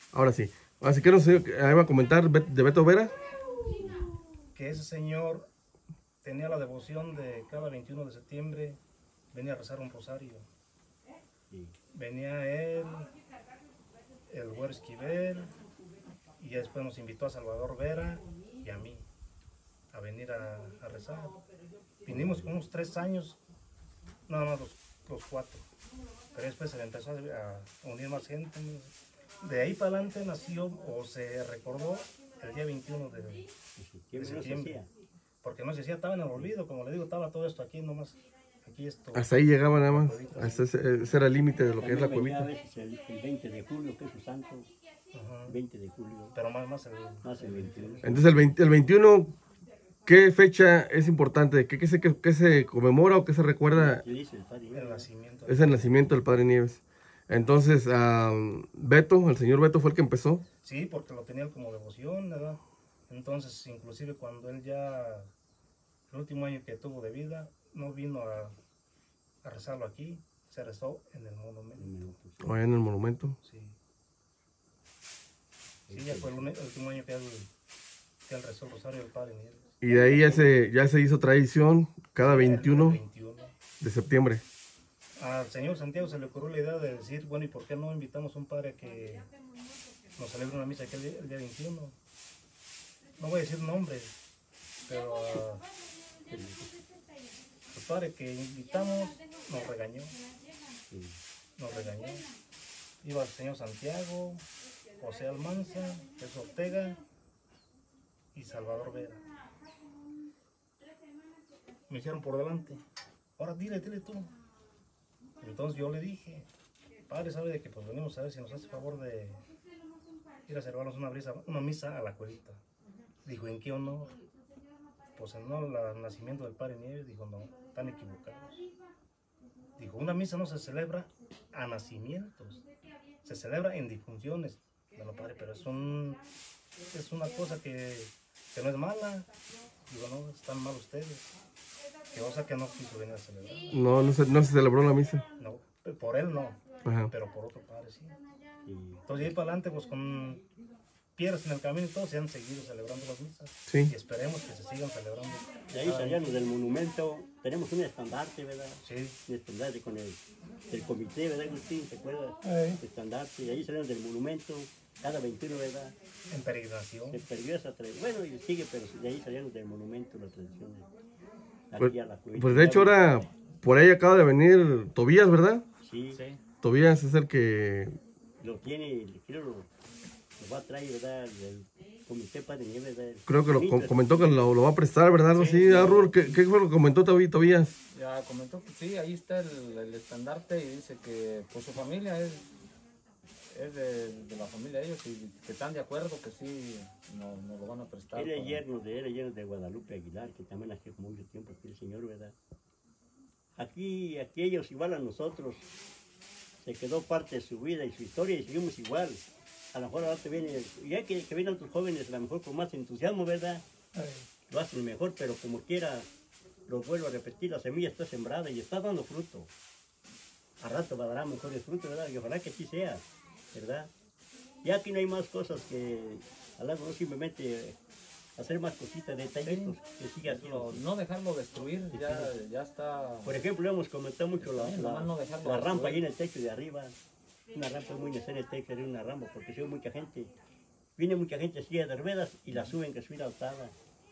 Ahora sí. Así que no sé, iba a comentar de Beto Vera. Que ese señor tenía la devoción de cada 21 de septiembre venía a rezar un rosario. Venía él, el Güero Esquivel, y después nos invitó a Salvador Vera y a mí a venir a rezar. Vinimos con unos 3 años, nada más los 4. Pero después se le empezó a unir más gente. De ahí para adelante nació o se recordó el día 21 de septiembre. Porque no se hacía, estaba en el olvido, como le digo, estaba todo esto aquí nomás. Aquí esto. Hasta ahí llegaba nada más. Cuevita, Hasta ese era el límite de lo que es la Venía cuevita. a veces el 20 de julio, que es su santo. 20 de julio. Pero más el 21. Entonces el 21, ¿qué fecha es importante? ¿Qué se conmemora o qué se recuerda? el nacimiento. Es el nacimiento del Padre Nieves. Entonces, Beto, el señor Beto fue el que empezó. Sí, porque lo tenía como devoción, ¿verdad? Entonces, inclusive cuando él ya, el último año que tuvo de vida, no vino a rezarlo aquí, se rezó en el monumento. O allá en el monumento. Sí. Sí, ya fue el último año que él rezó el rosario del Padre Nieves. Y de ahí ya se hizo tradición cada 21 de septiembre. Al señor Santiago se le ocurrió la idea de decir, bueno, ¿y por qué no invitamos a un padre que nos celebre una misa aquí el día 21? No voy a decir nombres, pero el padre que invitamos nos regañó. Iba el señor Santiago, José Almanza, Jesús Ortega y Salvador Vera. Me dijeron por delante, ahora dile tú. Entonces yo le dije, padre, sabe de que pues venimos a ver si nos hace favor de ir a celebrarnos una misa a la cuevita. Dijo, ¿en qué honor? Pues en honor al nacimiento del Padre Nieves. Dijo, no, están equivocados. Dijo, una misa no se celebra a nacimientos, se celebra en difunciones. Bueno, padre, pero es una cosa que no es mala. Digo, no, están mal ustedes. Que cosa que no quiso venir a celebrar. No se celebró la misa. No, por él no. Ajá. Pero por otro padre sí. Entonces, de ahí para adelante, pues con piedras en el camino y todo, se han seguido celebrando las misas. Sí. Y esperemos que se sigan celebrando. De ahí salíamos del monumento, tenemos un estandarte, ¿verdad? Sí. Un estandarte con el comité, ¿verdad, Agustín? ¿Te acuerdas? Estandarte, de ahí salimos del monumento, cada 21, ¿verdad? En peregrinación. Se perdió esa tradición, bueno, y sigue, pero de ahí salimos del monumento, la tradición de aquí a la cuevita. Pues de hecho ahora, por ahí acaba de venir Tobías, ¿verdad? Sí. Tobías es el que... Lo tiene, creo, lo va a traer, ¿verdad? El comité Padre Nieves, ¿verdad? Creo que lo comentó que lo va a prestar, ¿verdad? Algo así. Rur, ¿qué fue lo que comentó Tobías? Ya comentó que sí, ahí está el estandarte y dice que pues su familia es de la familia de ellos y que están de acuerdo que sí nos lo van a prestar. Era yerno de Guadalupe Aguilar, que también hace mucho tiempo aquí el señor, ¿verdad? Aquí ellos igual a nosotros, se quedó parte de su vida y su historia y seguimos igual. A lo mejor ahora te viene, ya que vienen otros jóvenes, a lo mejor con más entusiasmo, ¿verdad? Lo hacen mejor, pero como quiera, lo vuelvo a repetir, la semilla está sembrada y está dando fruto. A rato va a dar mejores frutos, ¿verdad? Y ojalá que así sea, ¿verdad? Ya aquí no hay más cosas que, al lado no simplemente hacer más cositas, detallitos, que siga así. No dejarlo destruir, ya está. Por ejemplo, hemos comentado mucho la rampa ahí en el techo de arriba. Una rampa muy necesaria, el techo de una rampa, porque si hay mucha gente, viene mucha gente silla de ruedas y la suben que subir alzada.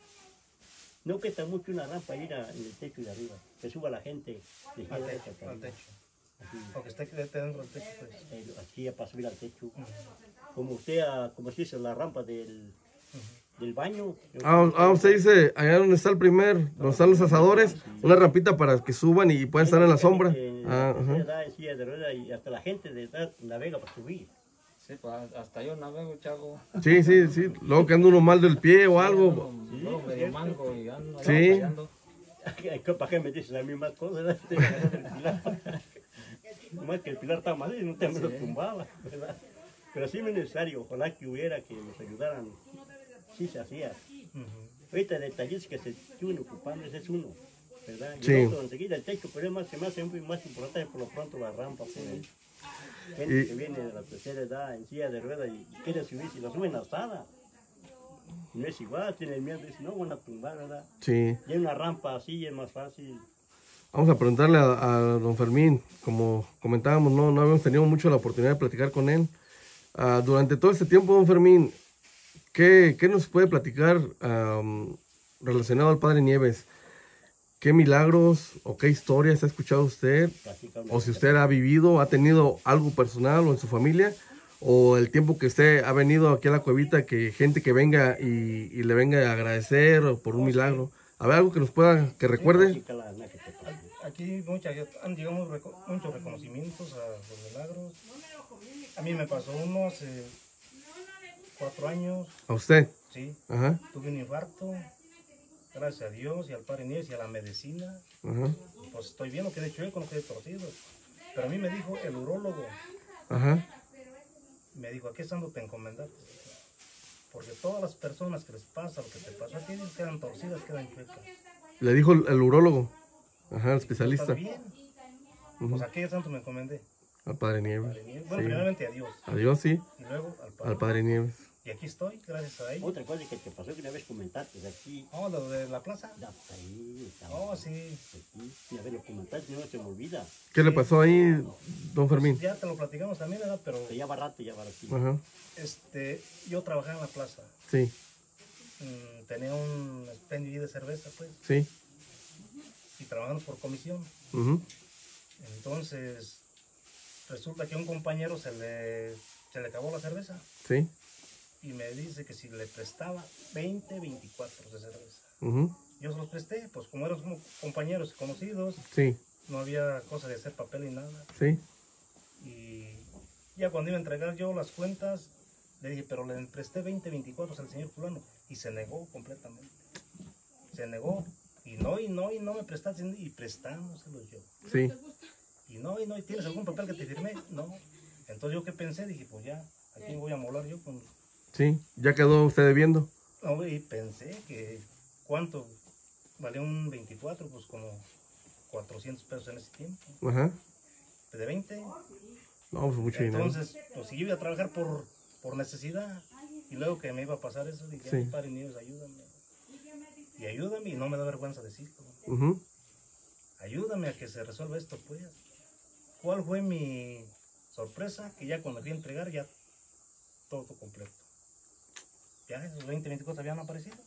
No cuesta mucho una rampa ir en el techo de arriba, que suba la gente de al techo. Porque está dentro del techo, pues. Así ya para subir al techo. Como se dice, la rampa del baño. Usted dice, allá donde está donde están los asadores, una rampita para que suban y puedan estar en la sombra. Silla de ruedas y hasta la gente de edad navega para subir. Sí, pues hasta yo navego, chavo. Sí. Luego que anda uno mal del pie o algo. Luego medio mango y ando sí. ¿Para qué me dices las mismas cosas? Nomás que el pilar está mal y no te me lo tumbaba, ¿verdad? Pero sí es necesario, ojalá que hubiera que nos ayudaran. Sí se hacía. Ahorita detalles que se estuvieron ocupando, ese es uno, ¿verdad? Y el otro enseguida el techo, pero se me hace más importante por lo pronto la rampa. Gente Y- que viene de la tercera edad en silla de ruedas y quiere subirse y lo suben alzada. No es igual, tiene miedo, dice, no van a tumbar, ¿verdad? Sí. Y hay una rampa así, es más fácil. Vamos a preguntarle a don Fermín, como comentábamos, no habíamos tenido mucho la oportunidad de platicar con él. Durante todo este tiempo, don Fermín, ¿qué nos puede platicar relacionado al Padre Nieves? ¿Qué milagros o qué historias ha escuchado usted? Platica una O si cosa. usted ha vivido, ha tenido algo personal o en su familia, o el tiempo que usted ha venido aquí a la cuevita, que gente que venga y le venga a agradecer o por un milagro. A ver, algo que nos pueda, que recuerde. Platica la Ana que te pasó. Aquí han llegado muchos reconocimientos a los milagros. A mí me pasó uno hace 4 años, A usted. sí. Ajá, Tuve un infarto, gracias a Dios y al Padre Nieves y a la medicina. ajá, Pues estoy bien, no quedé chueco, no quedé torcido. Pero a mí me dijo el urólogo, ajá. me dijo, ¿a qué santo te encomendaste? Porque todas las personas que les pasa lo que te pasa a ti, quedan torcidas, quedan chuecas. Le dijo el urólogo. Ajá, el ¿Estás especialista. bien? Pues ¿a qué santo me encomendé? Al Padre Nieves. Padre Nieves. Sí. Bueno, primeramente a Dios A Dios, sí. y luego al Padre. Al Padre Nieves. Y aquí estoy, gracias a él. Otra cosa que te pasó que una vez comentaste aquí. Oh, lo de la plaza. Ya, ahí, Oh, sí. aquí, una vez lo comentaste, no se me olvida. ¿Qué le pasó ahí, don Fermín? Ya te lo platicamos también, ¿verdad? Pero Que ya va rato, ya va rato. Ajá, yo trabajaba en la plaza. sí, Tenía un expendio de cerveza, pues, sí. y trabajando por comisión. Ujú, Entonces, resulta que a un compañero se le acabó la cerveza sí. y me dice que si le prestaba 24 de cerveza. Ujú, Yo se los presté, pues como éramos como compañeros conocidos, sí, no había cosa de hacer papel ni nada. sí. Y ya cuando iba a entregar yo las cuentas, le dije, pero le presté 24 al señor fulano. Y se negó completamente. Se negó. Y no me prestaste. Y prestándoselos yo. Sí, Y ¿y tienes algún papel que te firmé? No. Entonces yo qué pensé, dije, pues ya, ¿a quién voy a molar yo con...? sí. Ya quedó usted debiendo. No, y pensé que, ¿cuánto valía un 24? Pues como 400 pesos en ese tiempo. Ajá. De 20. No, pues mucho dinero. Entonces, pues si yo iba a trabajar por necesidad, y luego que me iba a pasar eso, dije, Sí. ay, Padre Nieves, ayúdame. Y ayúdame, y no me da vergüenza decirlo. Ujú, Ayúdame a que se resuelva esto, pues. ¿Cuál fue mi sorpresa? Que ya cuando fui a entregar, ya todo completo. Ya esos 24 habían aparecido.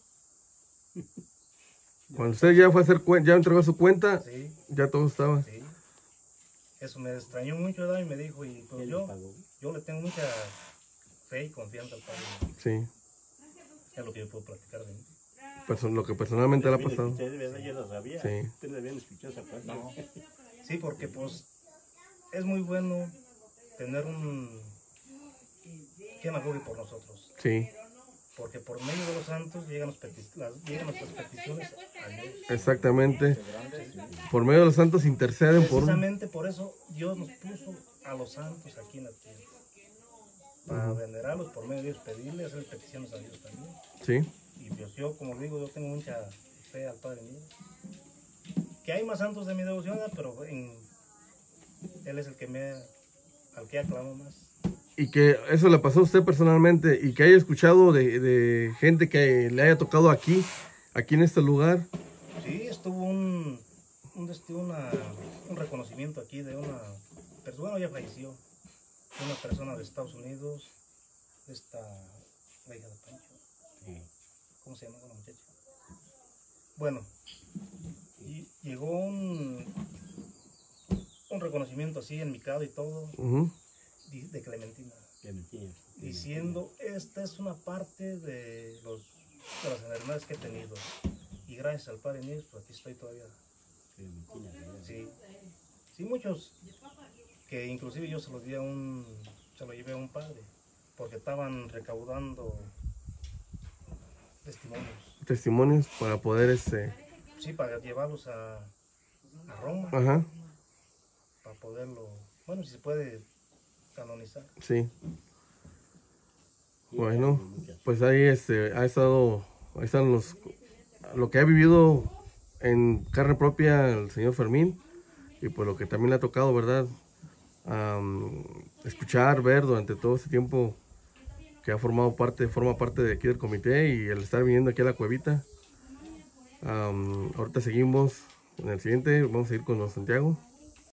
Cuando usted ya fue a hacer ya entregó su cuenta, Sí, ya todo estaba. sí. Eso me extrañó mucho, ¿verdad? Y me dijo, y pues ¿Quién le pagó? yo le tengo mucha fe y confianza al Padre. Sí. Es lo que yo puedo platicar de mí. Lo que personalmente le ha Bien pasado. escuché, ¿verdad? Yo lo sabía. Sí. Ustedes habían escuchado esa parte. No. Sí, porque pues es muy bueno tener quien abogue por nosotros. Sí, Porque por medio de los santos llegan nuestras peticiones a Dios. exactamente. Por medio de los santos interceden por un... Precisamente por eso Dios nos puso a los santos aquí en la tierra. Para venerarlos, por medio de ellos pedirles, hacer peticiones a Dios también. Sí, Y pues yo, como digo, yo tengo mucha fe al Padre mío. Que hay más santos de mi devoción, ¿verdad? Pero Él es el que al que aclamo más. y que eso le pasó a usted personalmente y que haya escuchado de gente que le haya tocado aquí en este lugar. Sí, estuvo un reconocimiento aquí de una persona, ya falleció, una persona de Estados Unidos, la hija de Pancho. Sí. ¿Cómo se llama la muchacha? Bueno, y llegó un reconocimiento así en mi casa y todo, Ujú, de Clementina, Clementina. diciendo, esta es una parte de las enfermedades que he tenido, y gracias al Padre Nieves, pues aquí estoy todavía. Clementina, ¿verdad? Sí, muchos, que inclusive yo se lo llevé a un padre, porque estaban recaudando testimonios, testimonios para poder sí, para llevarlos a Roma, ajá, para poderlo, bueno, si se puede canonizar. sí. Sí, Bueno, muchas. pues ahí ahí están lo que ha vivido en carne propia el señor Fermín y pues lo que también le ha tocado, ¿verdad? escuchar, ver durante todo este tiempo que ha forma parte de aquí del comité y el estar viniendo aquí a la cuevita. Ahorita seguimos en el siguiente, vamos a ir con don Santiago.